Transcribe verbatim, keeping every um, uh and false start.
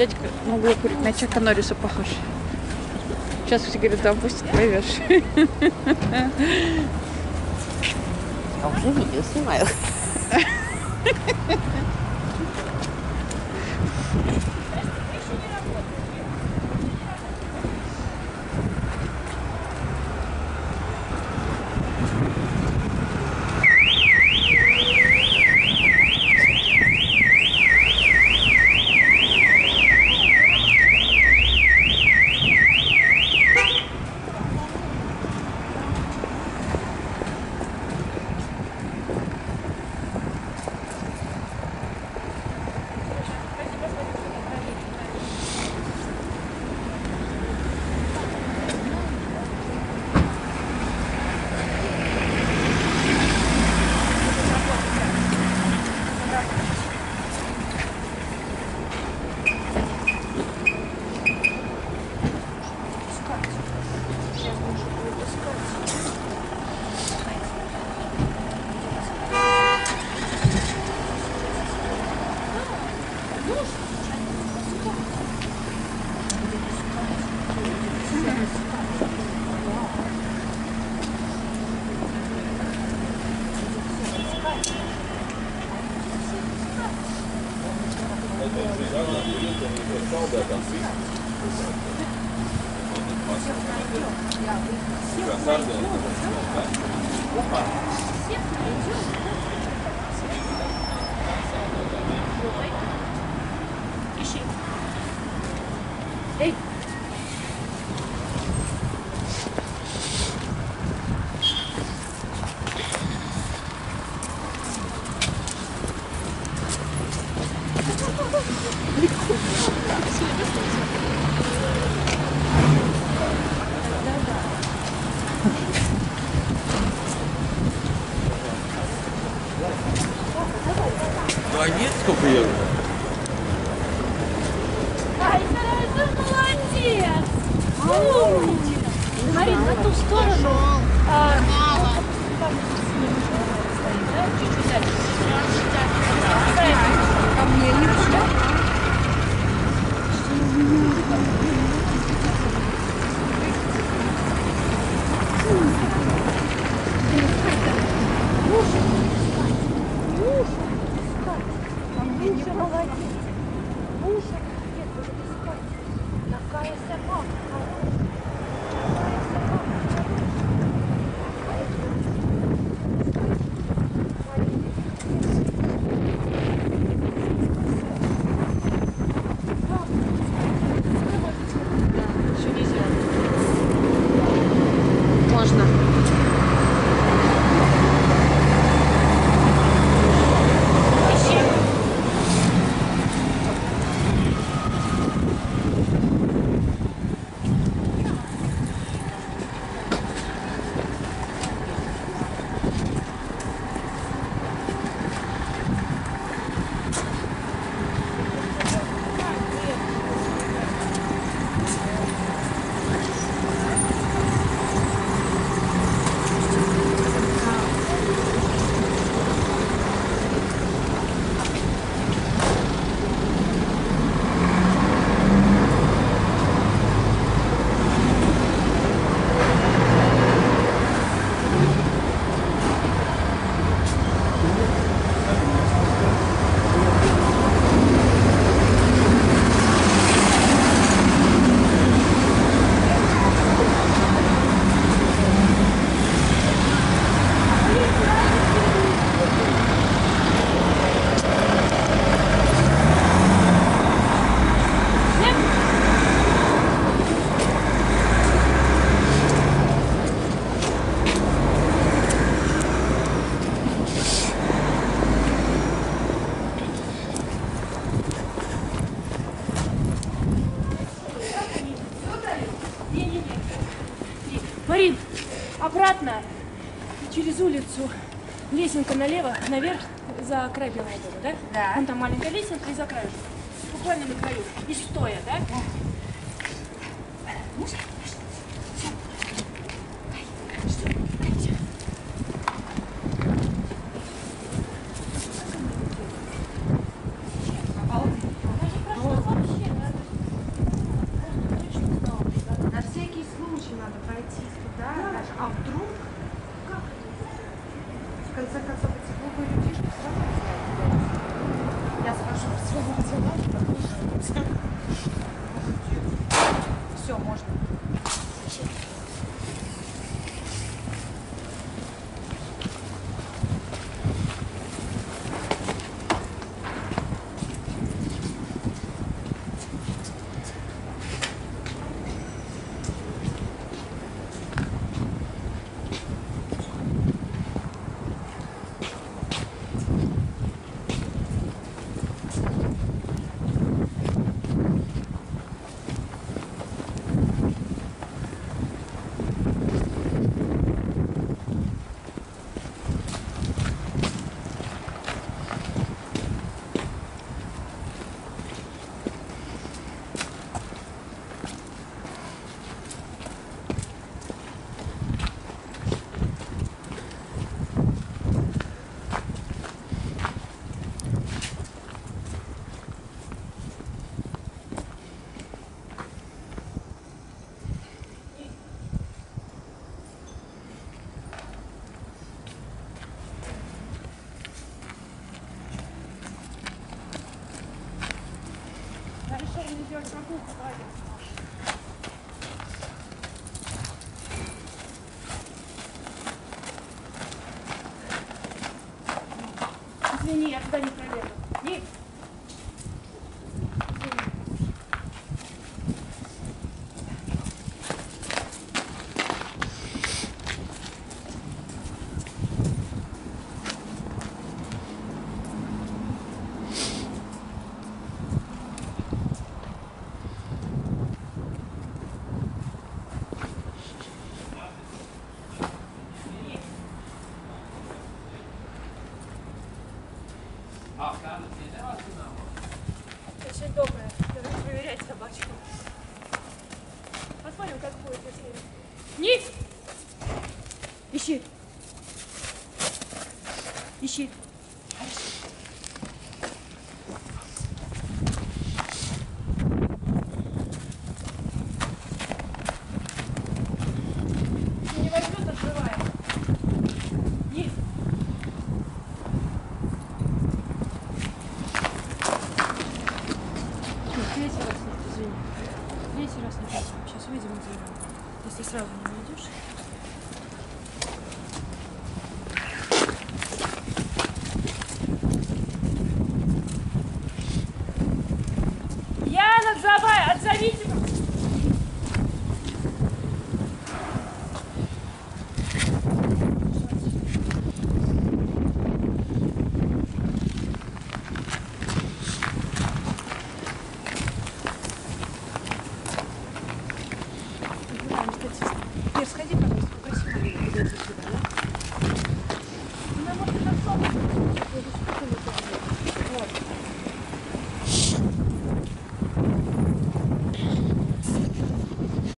Дядька могла курить, на Чака Норриса похож. Сейчас все говорят, да, пусть поймешь. Я уже видео снимаю. Эй! А нет, сколько я? Ай, ты молодец! Умничка! Марин, на ту сторону. А, чуть-чуть дальше. А мне не пошла? Муша, молодец. Муша, молодец, будет искать. Такая собака хорошая. Такая собака Еще нельзя. Можно. Марин, обратно через улицу. Лесенка налево, наверх, за край Белого дома, да? Да. Вон там маленькая лесенка и за краю. Буквально на краю. И стоя, да? пройти туда, даже, а вдруг, как в конце концов, эти глупые людишки все равно не знают, куда идти. Я схожу в своего дела, все, можно. Извини, я туда не пролезу. Ник! Очень добрая. Давай проверять собачку. Посмотрим, как будет, если... Ник! Ищи. Ищи. Не возьмет, открывай. Ник! Третий раз нет, извини. Третий раз нет. Сейчас выйдем из него. Если сразу не найдешь. Яна, давай, отзовите!